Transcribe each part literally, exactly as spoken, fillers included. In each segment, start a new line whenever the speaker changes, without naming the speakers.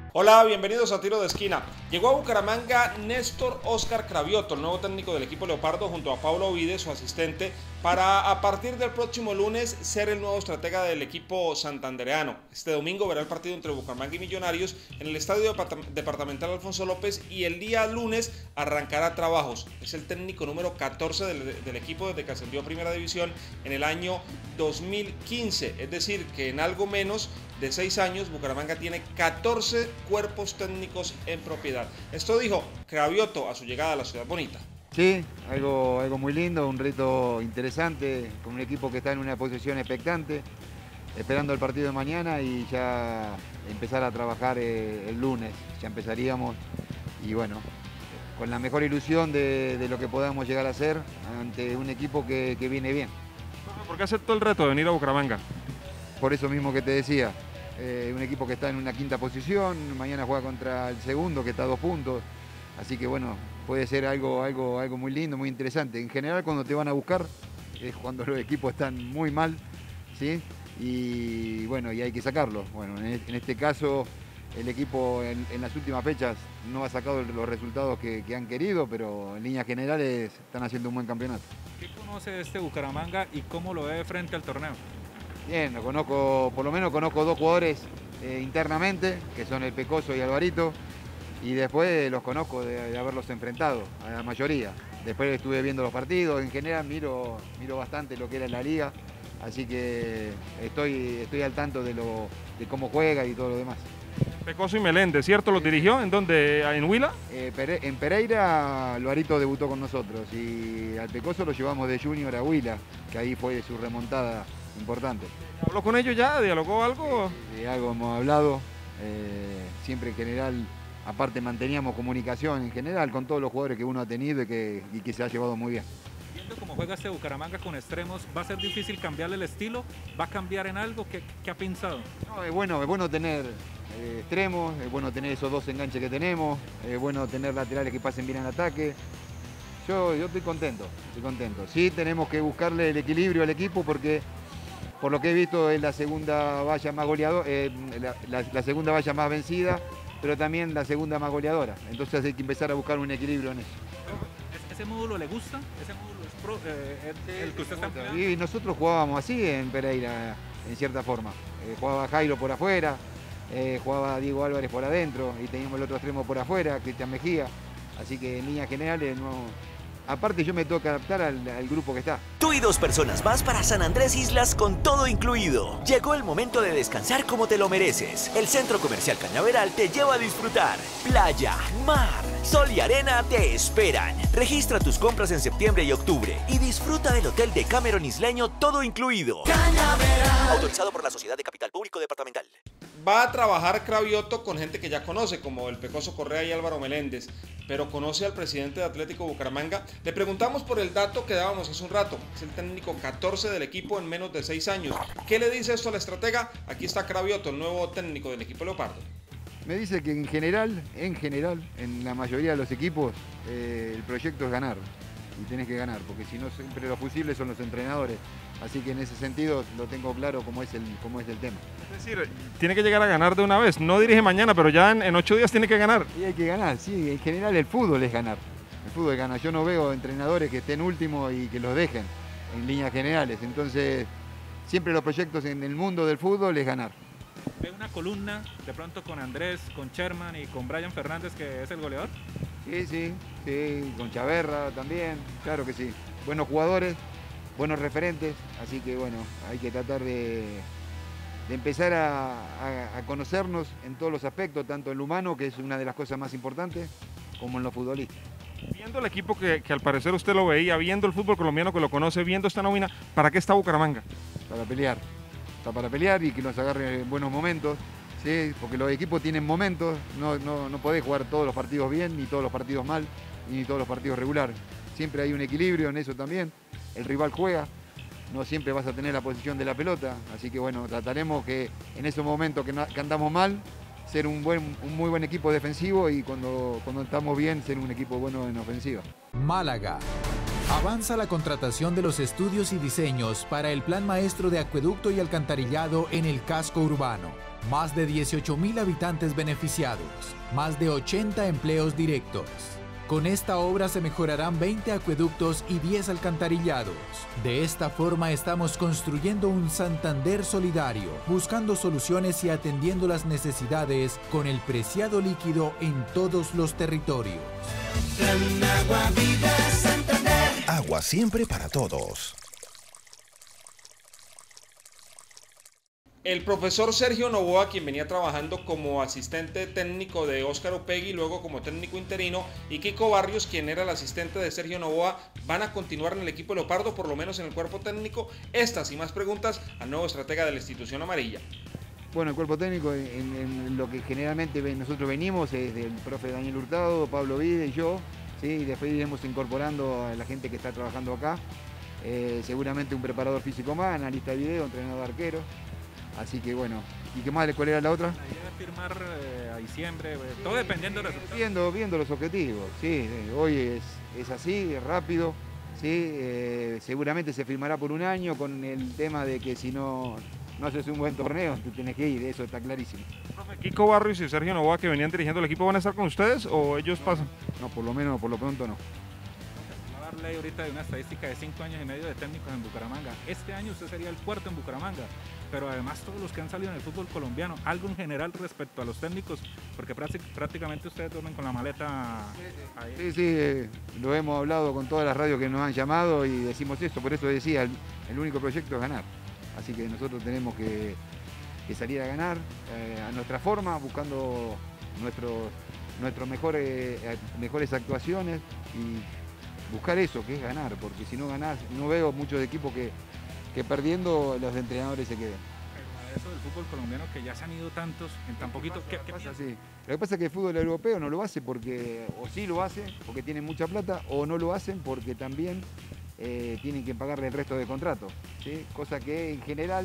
Hola, bienvenidos a Tiro de Esquina. Llegó a Bucaramanga Néstor Óscar Cravioto, el nuevo técnico del equipo Leopardo, junto a Pablo Ovide, su asistente, para a partir del próximo lunes ser el nuevo estratega del equipo santandereano. Este domingo verá el partido entre Bucaramanga y Millonarios en el Estadio Departamental Alfonso López y el día lunes arrancará trabajos. Es el técnico número catorce del, del equipo desde que ascendió a Primera División en el año dos mil quince, es decir, que en algo menos de seis años Bucaramanga tiene catorce cuerpos técnicos en propiedad. Esto dijo Cravioto a su llegada a la ciudad bonita.
Sí, algo, algo muy lindo, un reto interesante, con un equipo que está en una posición expectante, esperando el partido de mañana y ya empezar a trabajar eh, el lunes. Ya empezaríamos y bueno, con la mejor ilusión de, de lo que podamos llegar a hacer ante un equipo que, que viene bien.
¿Por qué aceptó el reto de venir a Bucaramanga?
Por eso mismo que te decía, eh, un equipo que está en una quinta posición, mañana juega contra el segundo que está a dos puntos, así que bueno, puede ser algo, algo, algo muy lindo, muy interesante. En general cuando te van a buscar es cuando los equipos están muy mal, ¿sí? Y bueno, y hay que sacarlo. Bueno, en este caso el equipo en, en las últimas fechas no ha sacado los resultados que, que han querido, pero en líneas generales están haciendo un buen campeonato.
¿Qué conoce de este Bucaramanga y cómo lo ve frente al torneo?
Bien, lo conozco, por lo menos conozco dos jugadores eh, internamente, que son el Pecoso y Alvarito, y después los conozco de, de haberlos enfrentado, a la mayoría. Después estuve viendo los partidos, en general miro, miro bastante lo que era en la liga, así que estoy, estoy al tanto de, lo, de cómo juega y todo lo demás.
Pecoso y Meléndez, ¿cierto? ¿Lo dirigió? ¿En dónde? ¿En Huila?
Eh, Pere, en Pereira, Alvarito debutó con nosotros y al Pecoso lo llevamos de junior a Huila, que ahí fue su remontada importante.
¿Habló con ellos ya? ¿Dialogó algo?
De algo hemos hablado, eh, siempre en general, aparte manteníamos comunicación en general con todos los jugadores que uno ha tenido y que, y que se ha llevado muy bien.
Viendo cómo juega este Bucaramanga con extremos, ¿va a ser difícil cambiarle el estilo? ¿Va a cambiar en algo? ¿Qué, qué ha pensado?
No, es bueno, es bueno tener eh, extremos, es bueno tener esos dos enganches que tenemos, es bueno tener laterales que pasen bien en ataque. Yo, yo estoy contento, estoy contento. Sí tenemos que buscarle el equilibrio al equipo porque por lo que he visto es la segunda valla más goleadora, eh, la, la, la segunda valla más vencida, pero también la segunda más goleadora. Entonces hay que empezar a buscar un equilibrio en eso.
¿Ese módulo le gusta? ¿Ese módulo es pro, eh, el, el que usted está empleando?
Y nosotros jugábamos así en Pereira, en cierta forma. Eh, jugaba Jairo por afuera, eh, jugaba Diego Álvarez por adentro y teníamos el otro extremo por afuera, Cristian Mejía. Así que en líneas generales no... Aparte yo me tengo que adaptar al, al grupo que está.
Tú y dos personas más para San Andrés Islas con todo incluido. Llegó el momento de descansar como te lo mereces. El Centro Comercial Cañaveral te lleva a disfrutar. Playa, mar, sol y arena te esperan. Registra tus compras en septiembre y octubre y disfruta del hotel de Cameron Isleño todo incluido. Cañaveral. Autorizado por la Sociedad de Capital Público Departamental.
Va a trabajar Cravioto con gente que ya conoce, como el Pecoso Correa y Álvaro Meléndez, pero conoce al presidente de Atlético Bucaramanga. Le preguntamos por el dato que dábamos hace un rato. Es el técnico catorce del equipo en menos de seis años. ¿Qué le dice esto al estratega? Aquí está Cravioto, el nuevo técnico del equipo Leopardo.
Me dice que en general, en general, en la mayoría de los equipos, eh, el proyecto es ganar. Y tenés que ganar, porque si no siempre los fusibles son los entrenadores. Así que en ese sentido lo tengo claro cómo es el, cómo es el tema.
Es decir, tiene que llegar a ganar de una vez. No dirige mañana, pero ya en, en ocho días tiene que ganar.
Y hay que ganar, sí. En general el fútbol es ganar. El fútbol es ganar. Yo no veo entrenadores que estén últimos y que los dejen en líneas generales. Entonces, siempre los proyectos en el mundo del fútbol es ganar.
¿Ve una columna de pronto con Andrés, con Sherman y con Brian Fernández, que es el goleador?
Sí, sí, sí. Con Chaverra también, claro que sí. Buenos jugadores, buenos referentes. Así que bueno, hay que tratar de, de empezar a, a, a conocernos en todos los aspectos, tanto en lo humano, que es una de las cosas más importantes, como en lo futbolístico.
Viendo el equipo que, que al parecer usted lo veía, viendo el fútbol colombiano que lo conoce, viendo esta nómina, ¿para qué está Bucaramanga?
Para pelear, está para pelear y que nos agarre en buenos momentos, ¿sí? Porque los equipos tienen momentos, no, no, no podés jugar todos los partidos bien, ni todos los partidos mal, ni todos los partidos regular. Siempre hay un equilibrio en eso también, el rival juega, no siempre vas a tener la posición de la pelota, así que bueno, trataremos que en esos momentos que, no, que andamos mal, ser un, buen, un muy buen equipo defensivo y cuando, cuando estamos bien, ser un equipo bueno en ofensiva.
Málaga. Avanza la contratación de los estudios y diseños para el Plan Maestro de Acueducto y Alcantarillado en el casco urbano. Más de dieciocho mil habitantes beneficiados, más de ochenta empleos directos. Con esta obra se mejorarán veinte acueductos y diez alcantarillados. De esta forma estamos construyendo un Santander solidario, buscando soluciones y atendiendo las necesidades con el preciado líquido en todos los territorios.
Plan Agua Vida Santander. Agua siempre para todos.
El profesor Sergio Novoa, quien venía trabajando como asistente técnico de Óscar Upegui, luego como técnico interino, y Kiko Barrios, quien era el asistente de Sergio Novoa, van a continuar en el equipo Leopardo, por lo menos en el cuerpo técnico. Estas y más preguntas al nuevo estratega de la institución amarilla.
Bueno, el cuerpo técnico, en, en lo que generalmente nosotros venimos, es del profe Daniel Hurtado, Pablo Vide y yo, ¿sí? Y después iremos incorporando a la gente que está trabajando acá. Eh, seguramente un preparador físico más, analista de video, entrenador de arquero. Así que bueno, ¿y qué más? ¿Cuál era la otra?
La idea es firmar eh, a diciembre, eh, todo dependiendo de los resultados.
Viendo, viendo los objetivos, sí, eh, hoy es, es así, es rápido, sí, eh, seguramente se firmará por un año con el tema de que si no, no haces un buen torneo, tú tienes que ir, eso está clarísimo.
Profe, Kiko Barrios y Sergio Novoa, que venían dirigiendo el equipo, ¿van a estar con ustedes o ellos pasan?
No, por lo menos, por lo pronto no.
Voy a darle ahorita de una estadística de cinco años y medio de técnicos en Bucaramanga. Este año usted sería el cuarto en Bucaramanga, pero además todos los que han salido en el fútbol colombiano, algo en general respecto a los técnicos, porque prácticamente ustedes duermen con la maleta ahí.
Sí, sí, eh, lo hemos hablado con todas las radios que nos han llamado y decimos eso, por eso decía, el, el único proyecto es ganar. Así que nosotros tenemos que, que salir a ganar eh, a nuestra forma, buscando nuestros nuestros mejores, eh, mejores actuaciones y buscar eso, que es ganar, porque si no ganás, no veo muchos equipos que que perdiendo los entrenadores se queden.
Pero eso del fútbol colombiano, que ya se han ido tantos en tan poquito, ¿qué, qué
pasa? Sí. Lo que pasa es que el fútbol europeo no lo hace porque, o sí lo hace porque tienen mucha plata, o no lo hacen porque también eh, tienen que pagarle el resto de contratos, ¿sí? Cosa que en general,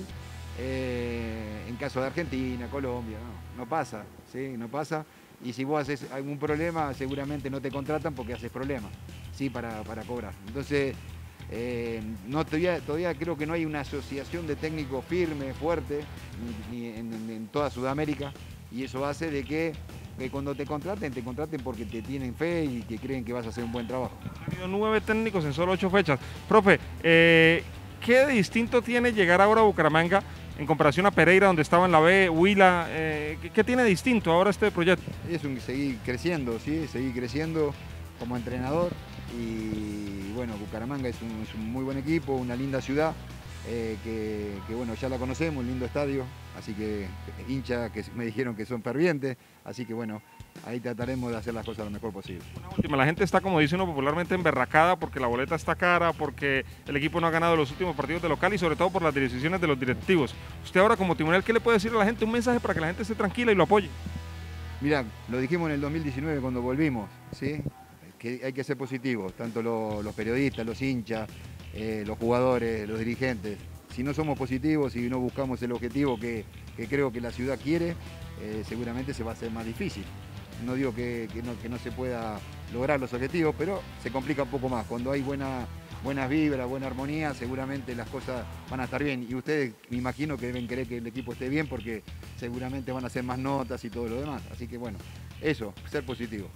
eh, en caso de Argentina, Colombia, no, no pasa, ¿sí? No pasa. Y si vos haces algún problema, seguramente no te contratan porque haces problemas, ¿sí? Para, para cobrar. Entonces, Eh, no, todavía, todavía creo que no hay una asociación de técnicos firme, fuerte, ni, ni en, en toda Sudamérica, y eso hace de que, que cuando te contraten, te contraten porque te tienen fe y que creen que vas a hacer un buen trabajo.
Ha habido nueve técnicos en solo ocho fechas. Profe, eh, ¿qué de distinto tiene llegar ahora a Bucaramanga en comparación a Pereira, donde estaba en la B, Huila? Eh, ¿qué, ¿Qué tiene distinto ahora este proyecto?
Es un seguir creciendo, ¿sí? Seguir creciendo como entrenador. Y bueno, Bucaramanga es un, es un muy buen equipo, una linda ciudad, eh, que, que bueno, ya la conocemos, un lindo estadio, así que hinchas que me dijeron que son fervientes, así que bueno, ahí trataremos de hacer las cosas lo mejor posible.
Una última, la gente está, como dice uno popularmente, emberracada porque la boleta está cara, porque el equipo no ha ganado los últimos partidos de local y sobre todo por las decisiones de los directivos. Usted ahora como timonel, ¿qué le puede decir a la gente? Un mensaje para que la gente esté tranquila y lo apoye.
Mirá, lo dijimos en el dos mil diecinueve cuando volvimos, ¿sí? Que hay que ser positivos, tanto los, los periodistas, los hinchas, eh, los jugadores, los dirigentes. Si no somos positivos y no buscamos el objetivo que, que creo que la ciudad quiere, eh, seguramente se va a hacer más difícil. No digo que, que, no, que no se pueda lograr los objetivos, pero se complica un poco más. Cuando hay buena, buenas vibras, buena armonía, seguramente las cosas van a estar bien. Y ustedes me imagino que deben querer que el equipo esté bien porque seguramente van a hacer más notas y todo lo demás. Así que bueno, eso, ser positivo.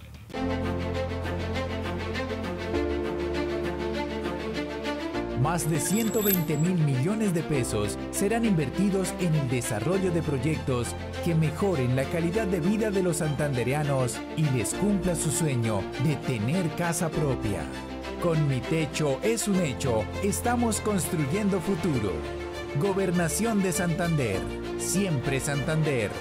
Más de ciento veinte mil millones de pesos serán invertidos en el desarrollo de proyectos que mejoren la calidad de vida de los santandereanos y les cumpla su sueño de tener casa propia. Con Mi Techo es un hecho, estamos construyendo futuro. Gobernación de Santander, siempre Santander.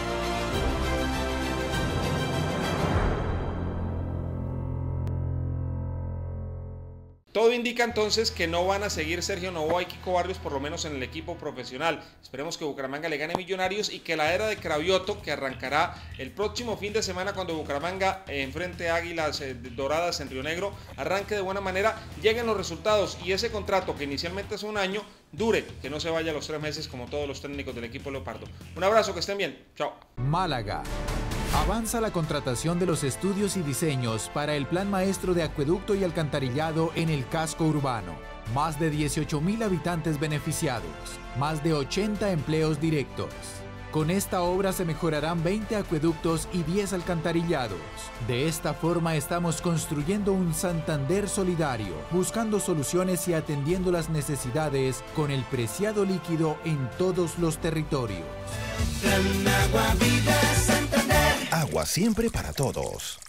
Todo indica entonces que no van a seguir Sergio Novoa y Kiko Barrios, por lo menos en el equipo profesional. Esperemos que Bucaramanga le gane a Millonarios y que la era de Cravioto, que arrancará el próximo fin de semana cuando Bucaramanga enfrente a Águilas eh, Doradas en Río Negro, arranque de buena manera, lleguen los resultados y ese contrato que inicialmente es un año, dure, que no se vaya a los tres meses como todos los técnicos del equipo Leopardo. Un abrazo, que estén bien. Chao.
Málaga. Avanza la contratación de los estudios y diseños para el Plan Maestro de Acueducto y Alcantarillado en el casco urbano. Más de dieciocho mil habitantes beneficiados, más de ochenta empleos directos. Con esta obra se mejorarán veinte acueductos y diez alcantarillados. De esta forma estamos construyendo un Santander solidario, buscando soluciones y atendiendo las necesidades con el preciado líquido en todos los territorios.
Plan Agua Vida Santander. Agua siempre para todos.